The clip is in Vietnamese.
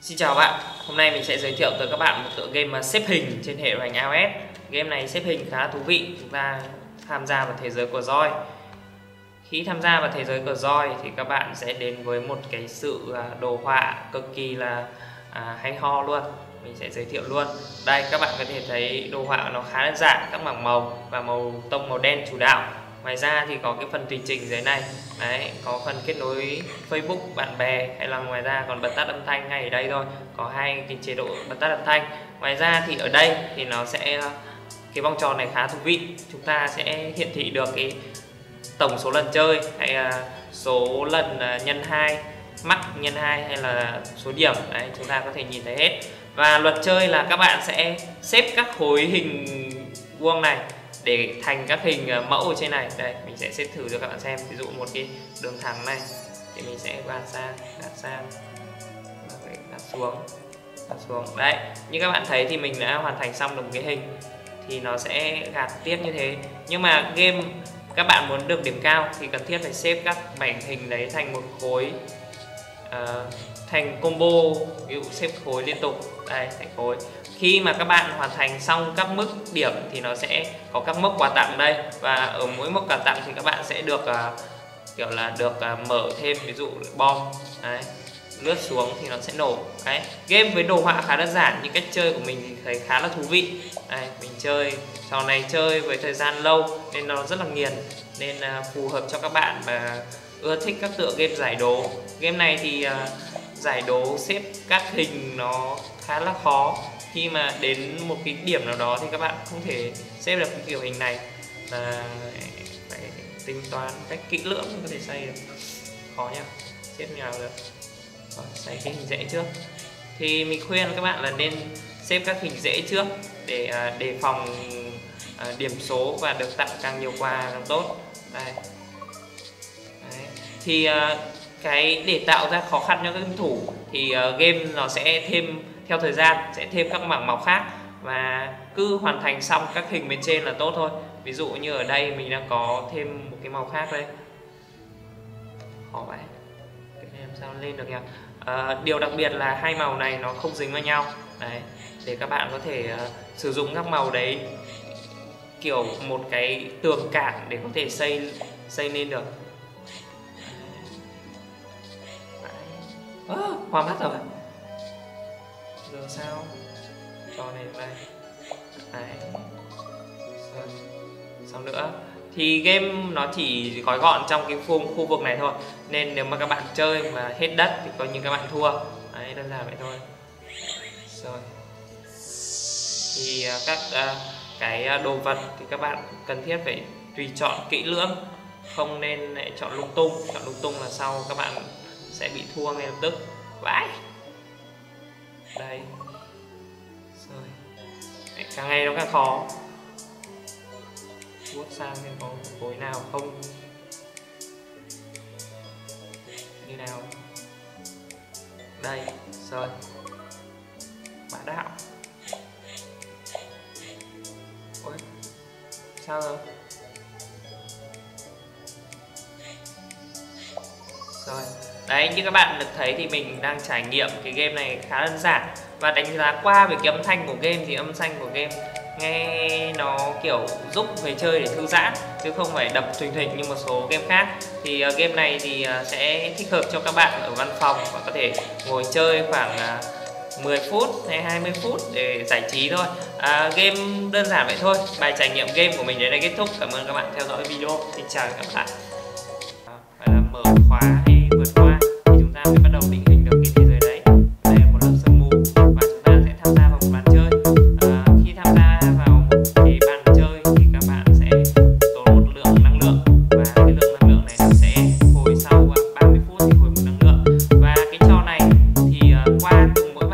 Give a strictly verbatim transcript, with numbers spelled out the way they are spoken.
Xin chào bạn, hôm nay mình sẽ giới thiệu tới các bạn một tựa game xếp hình trên hệ điều hành iOS. Game này xếp hình khá là thú vị, chúng ta tham gia vào thế giới của roi. Khi tham gia vào thế giới của roi thì các bạn sẽ đến với một cái sự đồ họa cực kỳ là à, hay ho luôn. Mình sẽ giới thiệu luôn. Đây các bạn có thể thấy đồ họa nó khá đơn giản, các bảng màu và màu tông màu đen chủ đạo. Ngoài ra thì có cái phần tùy chỉnh dưới này. Đấy, có phần kết nối Facebook, bạn bè, hay là ngoài ra còn bật tắt âm thanh ngay ở đây thôi. Có hai cái chế độ bật tắt âm thanh. Ngoài ra thì ở đây thì nó sẽ cái vòng tròn này khá thú vị. Chúng ta sẽ hiển thị được cái tổng số lần chơi hay là số lần nhân hai, max nhân hai hay là số điểm. Đấy, chúng ta có thể nhìn thấy hết. Và luật chơi là các bạn sẽ xếp các khối hình vuông này để thành các hình mẫu ở trên này. Đây mình sẽ xếp thử cho các bạn xem. Ví dụ một cái đường thẳng này thì mình sẽ gạt sang, gạt sang, gạt xuống, gạt xuống. Đấy, như các bạn thấy thì mình đã hoàn thành xong được một cái hình thì nó sẽ gạt tiếp như thế. Nhưng mà game các bạn muốn được điểm cao thì cần thiết phải xếp các mảnh hình đấy thành một khối, uh, thành combo, ví dụ xếp khối liên tục. Đây, thành khối. Khi mà các bạn hoàn thành xong các mức điểm thì nó sẽ có các mốc quà tặng đây, và ở mỗi mốc quà tặng thì các bạn sẽ được uh, kiểu là được uh, mở thêm, ví dụ bom. Đấy, lướt xuống thì nó sẽ nổ. Đấy, game với đồ họa khá đơn giản nhưng cách chơi của mình thì thấy khá là thú vị. Đây, mình chơi trò này chơi với thời gian lâu nên nó rất là nghiền, nên uh, phù hợp cho các bạn mà ưa thích các tựa game giải đố. Game này thì uh, giải đố xếp các hình nó khá là khó. Khi mà đến một cái điểm nào đó thì các bạn không thể xếp được cái kiểu hình này, và phải tính toán cách kỹ lưỡng mới có thể xây được. Khó nhá, xếp như nào được. Rồi, xây cái hình rễ trước. Thì mình khuyên các bạn là nên xếp các hình rễ trước để uh, đề phòng uh, điểm số và được tặng càng nhiều quà càng tốt. Đây. Đấy. Thì uh, cái để tạo ra khó khăn cho các game thủ thì uh, game nó sẽ thêm theo thời gian, sẽ thêm các mảng màu khác, và cứ hoàn thành xong các hình bên trên là tốt thôi. Ví dụ như ở đây mình đang có thêm một cái màu khác đây. Khó vậy, cái này làm sao lên được nhỉ? À, điều đặc biệt là hai màu này nó không dính vào nhau. Đấy, để các bạn có thể uh, sử dụng các màu đấy kiểu một cái tường cản để có thể xây xây lên được. À, hoa mắt rồi. Giờ sao? Cho này đây. Đấy. Xong nữa. Thì game nó chỉ gói gọn trong cái khu, khu vực này thôi. Nên nếu mà các bạn chơi mà hết đất thì coi như các bạn thua. Đấy, đơn giản vậy thôi. Rồi. Thì các uh, cái đồ vật thì các bạn cần thiết phải tùy chọn kỹ lưỡng, không nên lại chọn lung tung. Chọn lung tung là sau các bạn sẽ bị thua ngay lập tức. Vãi. Đây. Rồi. Đấy, càng ngày nó càng khó. Vuốt sang xem có khối nào không. Như nào. Đây. Rồi. Bá đạo. Ôi. Sao rồi? Rồi. Đấy, như các bạn được thấy thì mình đang trải nghiệm cái game này khá đơn giản. Và đánh giá qua về cái âm thanh của game thì âm thanh của game nghe nó kiểu giúp người chơi để thư giãn, chứ không phải đập thình thình như một số game khác. Thì uh, game này thì uh, sẽ thích hợp cho các bạn ở văn phòng và có thể ngồi chơi khoảng uh, mười phút hay hai mươi phút để giải trí thôi. uh, Game đơn giản vậy thôi. Bài trải nghiệm game của mình đến đây kết thúc. Cảm ơn các bạn theo dõi video. Xin chào các bạn. Phải là mở khóa hay vượt qua thì chúng ta phải bắt đầu đi